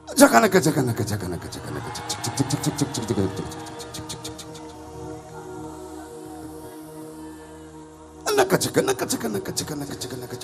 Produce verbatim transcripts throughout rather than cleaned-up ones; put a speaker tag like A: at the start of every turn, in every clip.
A: Jaganaka, Jaganaka, Jaganaka, Jaganaka, Naka, Jaganaka, Jaganaka, Jaganaka, Jaganaka,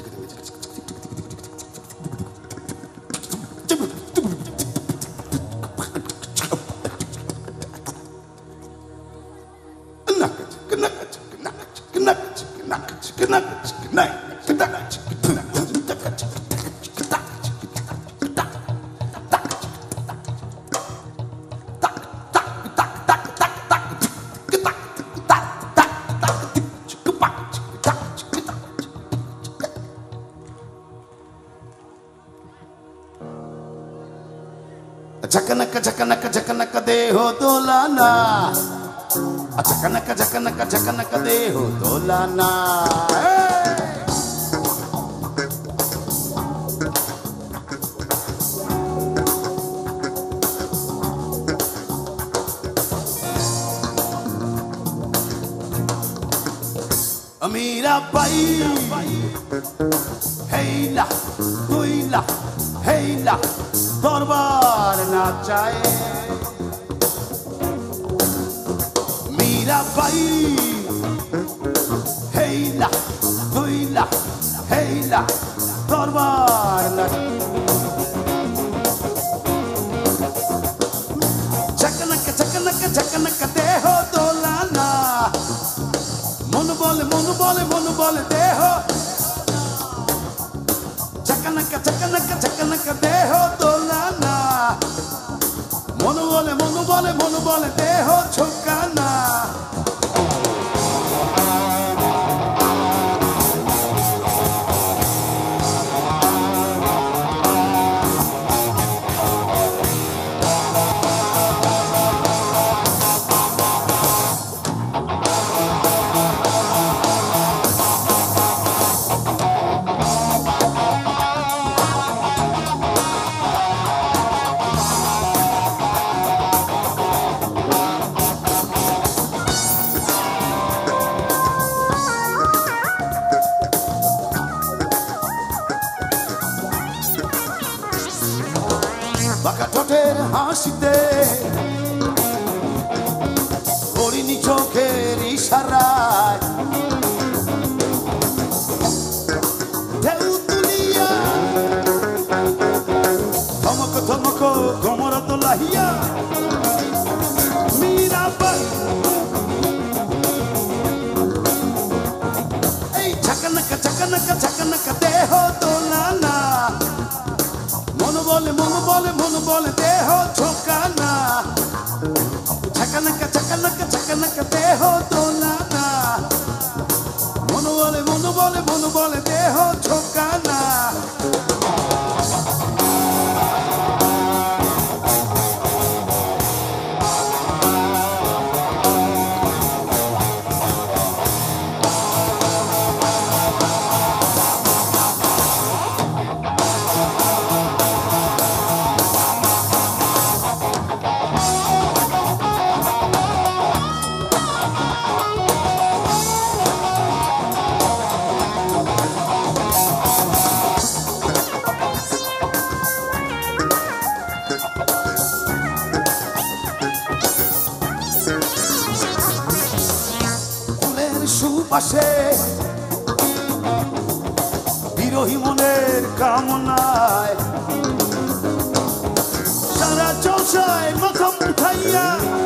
A: Chakanaka, chakanaka, chakanaka, deho dolana. Chakanaka, chakanaka, chakanaka, deho dolana. Amira bai, hey la, hui la, hey la. दरबार नाचाए Meera by हेला दुईला हेला दरबार नाचाए चकनक चकनक चकनक देहो दोलाना मन बोले मन बोले मन बोले देहो चकनक चकनक चकनक देहो दोलाना मनु बोले मनु बोले मनु बोले देहो छुकाना Bakatoter hasite Orini choker isharai Teutulia Tomoko tomoko komora dolahia Mirabai Hey chakanaka chakanaka chakanaka deho dolana Mono bole, mono bole, mono bole, deho chokana. Chakanaka, chakanaka, chakanaka, deho dolana. Mono bole, mono bole, mono bole, deho chokana. Supashe birohi moner kamonai Sara josai makham uthaiya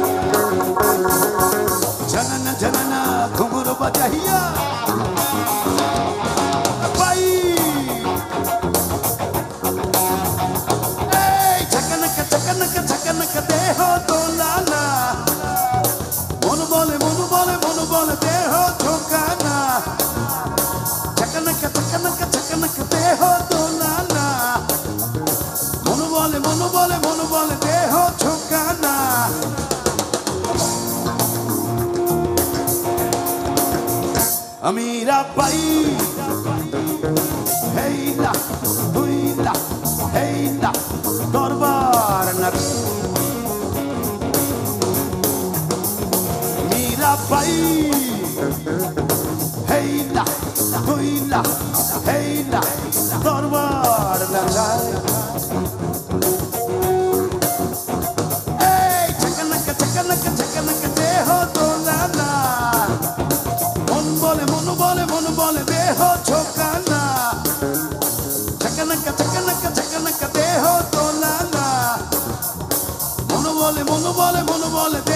A: Janana janana ghumro bajahiya Bai Hey chakanaka chakanaka chakanaka deho dolana Monu bole monu bole monu bole deho chokana Chakanaka chakanaka chakanaka deho dolana Monu bole monu bole monu bole deho chokana Amira bai Heila duila heila darbar nat Bai Heila Duila Heila Darbar Nachai বলে